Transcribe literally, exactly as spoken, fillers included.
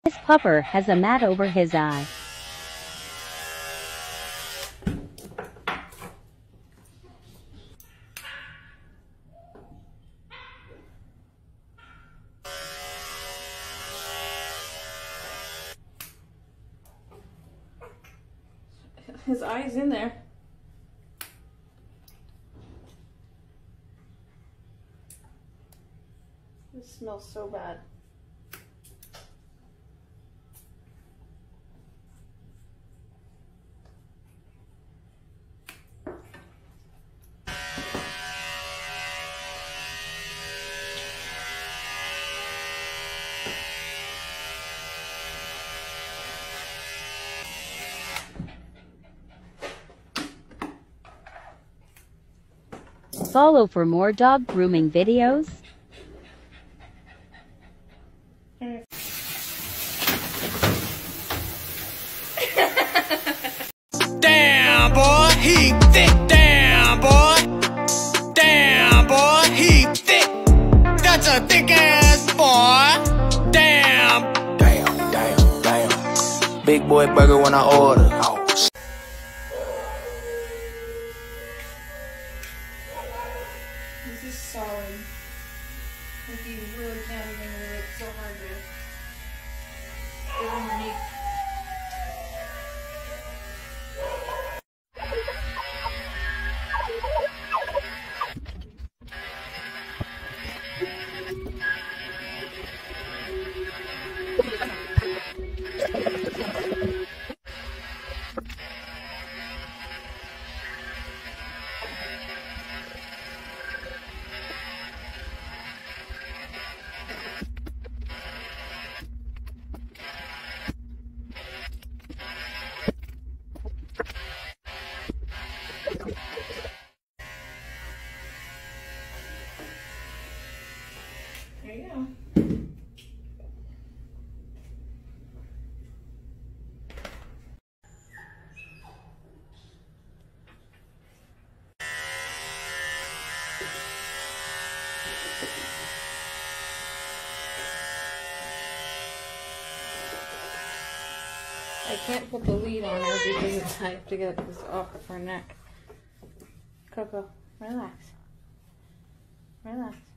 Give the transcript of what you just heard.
This pupper has a mat over his eye. His eye's in there. This smells so bad. Follow for more dog grooming videos. Damn, boy, he thick. Damn, boy. Damn, boy, he thick. That's a thick ass boy. Damn. Damn, damn, damn. Big boy burger when I order. Oh. This is solid. Like you really can't even move it. It's so hard to get underneath. There you go. I can't put the lead on her because I have to get this off of her neck. Coco, relax. Relax.